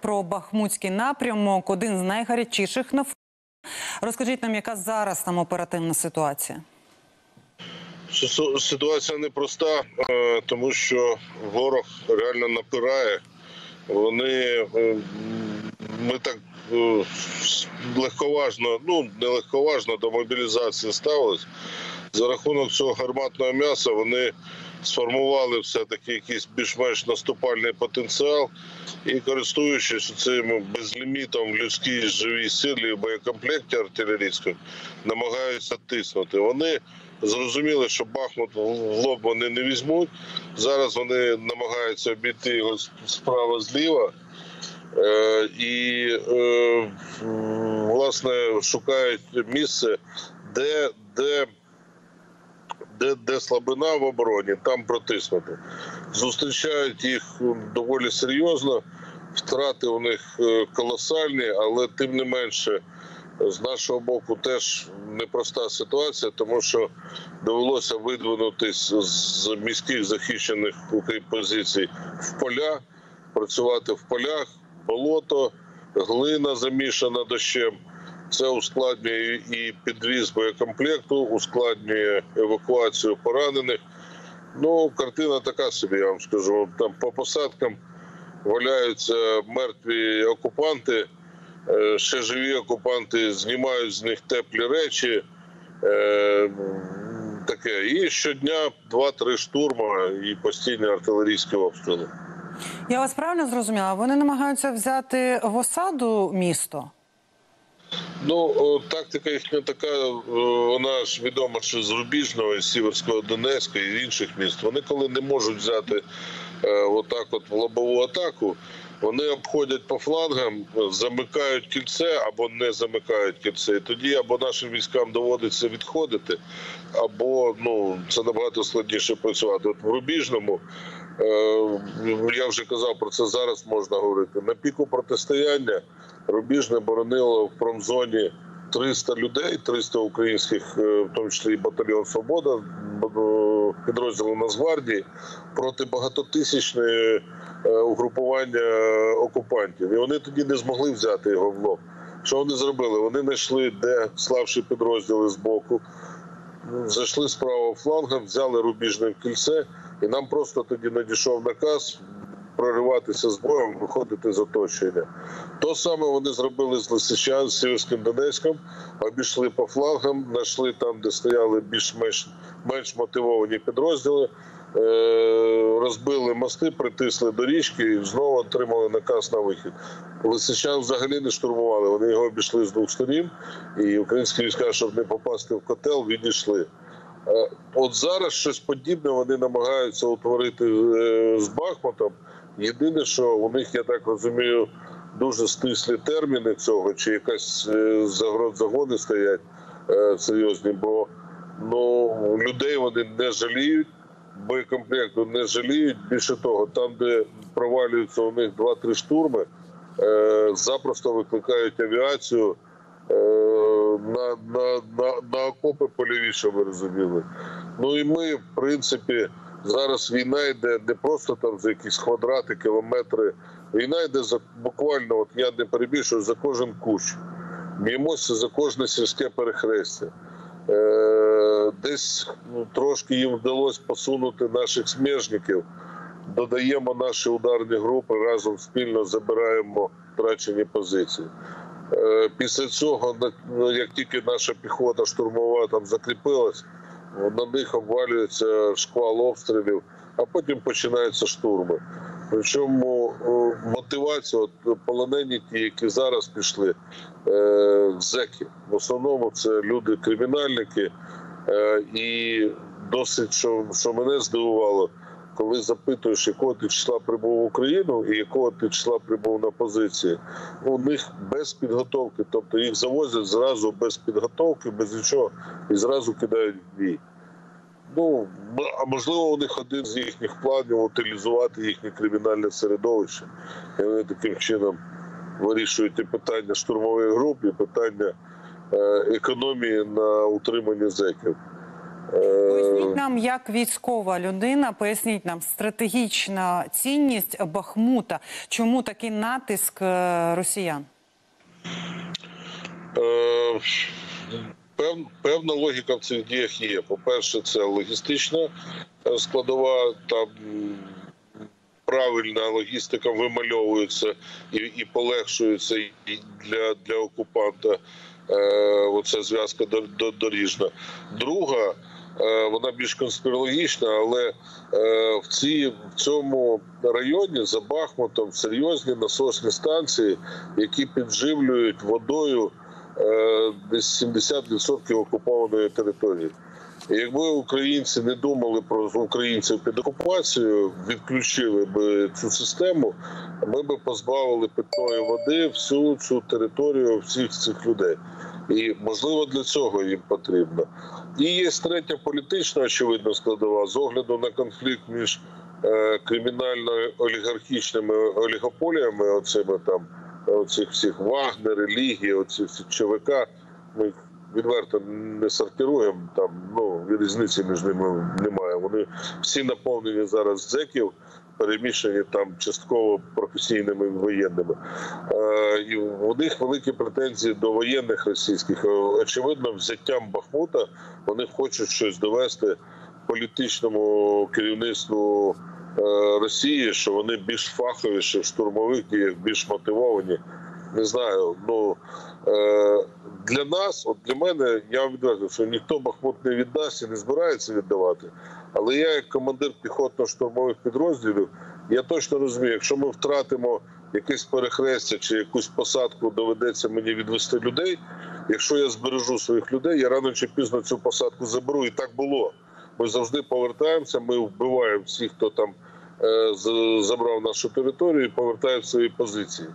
про Бахмутський напрямок, один з найгарячіших на фронті. Розкажіть нам, яка зараз там оперативна ситуація? Ситуація непроста, тому що ворог реально напирає. Ми так легковажно, не легковажно до мобілізації ставились. За рахунок цього гарматного м'яса вони сформували все-таки якийсь більш-менш наступальний потенціал і, користуючись цим безлімітом в людській живій силі і боєкомплекті артилерійському, намагаються тиснути. Вони зрозуміли, що Бахмут в лоб вони не візьмуть. Зараз вони намагаються обійти його справа-зліва. І, власне, шукають місце, де слабина в обороні, там протиснути. Зустрічають їх доволі серйозно, втрати у них колосальні, але тим не менше з нашого боку теж непроста ситуація, тому що довелося видвинутись з міських захищених позицій в поля, працювати в полях, болото, глина замішана дощем. Це ускладнює і підвіз боєкомплекту, ускладнює евакуацію поранених. Картина така собі, я вам скажу. Там по посадкам валяються мертві окупанти, ще живі окупанти знімають з них теплі речі. Таке. І щодня 2-3 штурма і постійні артилерійські обстріли. Я вас правильно зрозуміла? Вони намагаються взяти в осаду місто? Тактика їхня така, вона ж відома, що з Рубіжного, з Сіверського Донецька і інших міст. Вони коли не можуть взяти отак от в лобову атаку, вони обходять по флангам, замикають кільце або не замикають кільце. І тоді або нашим військам доводиться відходити, або це набагато складніше працювати. От в Рубіжному, я вже казав про це, зараз можна говорити, на піку протистояння Рубіжне боронило в промзоні 300 людей, 300 українських, в тому числі і батальйон «Свобода», підрозділу Нацгвардії, проти багатотисячної угрупування окупантів. І вони тоді не змогли взяти його в лоб. Що вони зробили? Вони знайшли, де слабші підрозділи з боку, зайшли з правого флангу, взяли Рубіжне в кільце, і нам просто тоді надійшов наказ прориватися з боєм, виходити з оточення. То саме вони зробили з Лисичан, з Сіверським Донецьком, обійшли по флангам, знайшли там, де стояли більш-менш мотивовані підрозділи, розбили мости, притисли до річки і знову отримали наказ на вихід. Лисичан взагалі не штурмували, вони його обійшли з двох сторін, і українські війська, щоб не попасти в котел, відійшли. От зараз щось подібне вони намагаються утворити з Бахмутом. Єдине, що у них, я так розумію, дуже стислі терміни цього, чи якась загони стоять серйозні, бо людей вони не жаліють, боєкомплекту не жаліють. Більше того, там, де провалюються у них 2-3 штурми, запросто викликають авіацію на окопи польові, щоб ви розуміли. І ми, в принципі, зараз війна йде не просто там за якісь квадрати, кілометри. Війна йде буквально, от я не перебільшую, за кожен кущ. Б'ємося за кожне сільське перехрестя. Десь трошки їм вдалося посунути наших смежників. Додаємо наші ударні групи, разом спільно забираємо втрачені позиції. Після цього, як тільки наша піхота штурмова там закріпилась, на них обвалюється шквал обстрілів, а потім починаються штурми. Причому мотивація, полонені ті, які зараз пішли, зеки. В основному це люди кримінальники. І досить, що мене здивувало, коли запитуєш, якого ти числа прибув в Україну і якого ти числа прибув на позиції, у них без підготовки, тобто їх завозять зразу без підготовки, без нічого, і зразу кидають в бій. А можливо, у них один з їхніх планів утилізувати їхнє кримінальне середовище. І вони таким чином вирішують і питання штурмових груп, і питання економії на утриманні зеків. Поясніть нам, як військова людина, поясніть нам стратегічна цінність Бахмута. Чому такий натиск росіян? Певна логіка в цих діях є. По-перше, це логістична складова, там правильна логістика вимальовується і полегшується для окупанта. Оця зв'язка доріжна. Друга, вона більш конспірологічна, але в цьому районі за Бахмутом серйозні насосні станції, які підживлюють водою десь 70% окупованої території. І якби українці не думали про українців під окупацією, відключили б цю систему, ми б позбавили питної води всю цю територію, всіх цих людей. І, можливо, для цього їм потрібно. І є третя політична, очевидно, складова, з огляду на конфлікт між кримінально-олігархічними олігополіями, оцими там, оцих всіх Вагнери, Ліги, оці всі ЧВК, ми їх відверто не сортируємо, там, різниці між ними немає. Вони всі наповнені зараз зеків, перемішані там частково професійними воєнними. І у них великі претензії до воєнних російських. Очевидно, взяттям Бахмута вони хочуть щось довести політичному керівництву Росії, що вони більш фаховіші в штурмових діях, більш мотивовані. Не знаю, для нас, для мене, я вам відверто, що ніхто Бахмут не віддасть і не збирається віддавати. Але я, як командир піхотно-штурмових підрозділів, я точно розумію, якщо ми втратимо якесь перехрестя чи якусь посадку, доведеться мені відвести людей, якщо я збережу своїх людей, я рано чи пізно цю посадку заберу. І так було. Ми завжди повертаємося, ми вбиваємо всіх, хто там забрав нашу територію, і повертаємо свої позиції.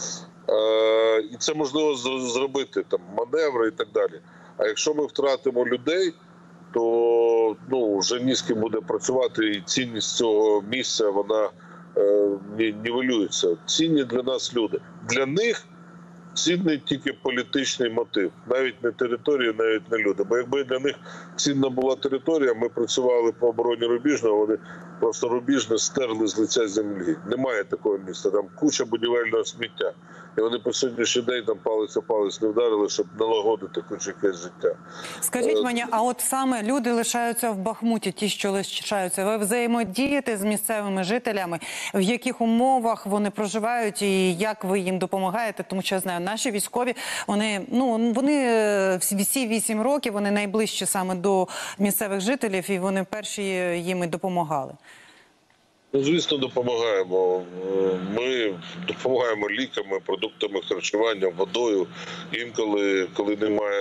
І це можливо зробити, там, маневри і так далі. А якщо ми втратимо людей, то вже ні з ким буде працювати, і цінність цього місця, вона нівелюється. Цінні для нас люди. Для них цінний тільки політичний мотив. Навіть не територія, навіть не люди. Бо якби для них цінна була територія, ми працювали по обороні Рубіжного, вони просто Рубіжне стерли з лиця землі. Немає такого міста. Там куча будівельного сміття. І вони по сьогоднішній день там палець о палець не вдарили, щоб налагодити хоч якесь життя. Скажіть мені, а от саме люди лишаються в Бахмуті, ті, що лишаються, ви взаємодієте з місцевими жителями? В яких умовах вони проживають і як ви їм допомагаєте? Тому що я знаю, наші військові, вони всі 8 років, вони найближчі саме до місцевих жителів, і вони перші їм і допомагали. Звісно, допомагаємо. Ми допомагаємо ліками, продуктами харчування, водою. Інколи, коли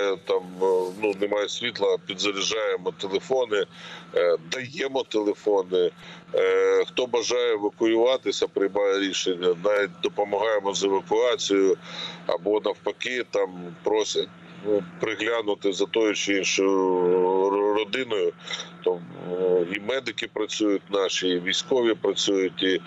немає світла, підзаряджаємо телефони, даємо телефони. Хто бажає евакуюватися, приймає рішення. Навіть допомагаємо з евакуацією або навпаки там просять приглянути за тою чи іншою родиною. То і медики працюють наші, і військові працюють. І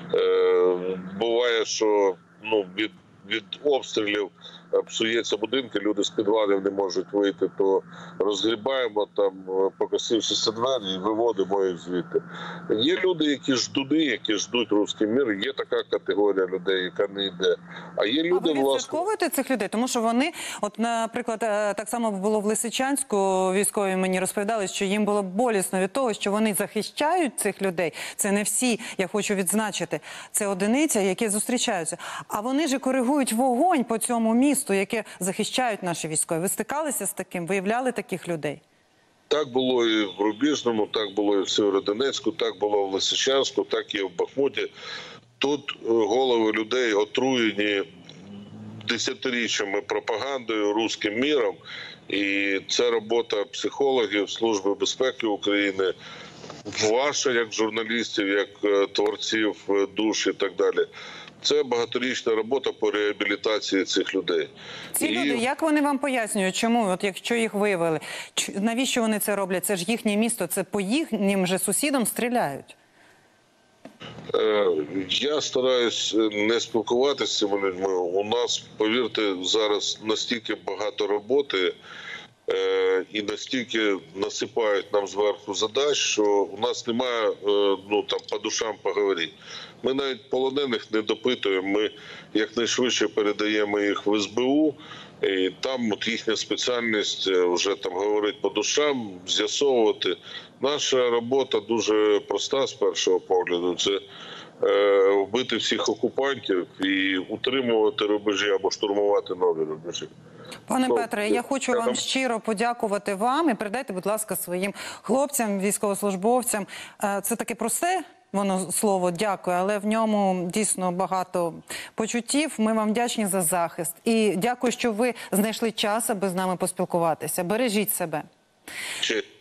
буває, що від обстрілів псується будинки, люди з підвалів не можуть вийти, то розгрібаємо там покосившися двері і виводимо їх звідти. Є люди, які ждуть руський мир, є така категорія людей, яка не йде. А є люди, а ви відслідковуєте цих людей? Тому що вони, от, наприклад, так само було в Лисичанську, військові мені розповідали, що їм було болісно від того, що вони захищають цих людей. Це не всі, я хочу відзначити. Це одиниця, які зустрічаються. А вони ж коригують вогонь по цьому місту, яке захищають наші військові. Ви стикалися з таким? Виявляли таких людей? Так було і в Рубіжному, так було і в Сєвєродонецьку, так було в Лисичанську, так і в Бахмуті. Тут голови людей отруєні десятиріччями пропагандою, руським міром. І це робота психологів, Служби безпеки України, ваша як журналістів, як творців душ і так далі. Це багаторічна робота по реабілітації цих людей. Ці люди, як вони вам пояснюють, чому, от якщо їх виявили, навіщо вони це роблять? Це ж їхнє місто, це по їхнім же сусідам стріляють. Я стараюсь не спілкуватися з цими людьми. У нас, повірте, зараз настільки багато роботи, і настільки насипають нам зверху задач, що у нас немає по душам поговорити. Ми навіть полонених не допитуємо, ми якнайшвидше передаємо їх в СБУ, і там їхня спеціальність вже там говорить по душам, з'ясовувати. Наша робота дуже проста з першого погляду. Це вбити всіх окупантів і утримувати рубежі або штурмувати нові рубежі. Пане Петре, я хочу вам щиро подякувати вам і передайте, будь ласка, своїм хлопцям, військовослужбовцям. Це таке просте воно слово «дякую», але в ньому дійсно багато почуттів. Ми вам вдячні за захист. І дякую, що ви знайшли час, аби з нами поспілкуватися. Бережіть себе.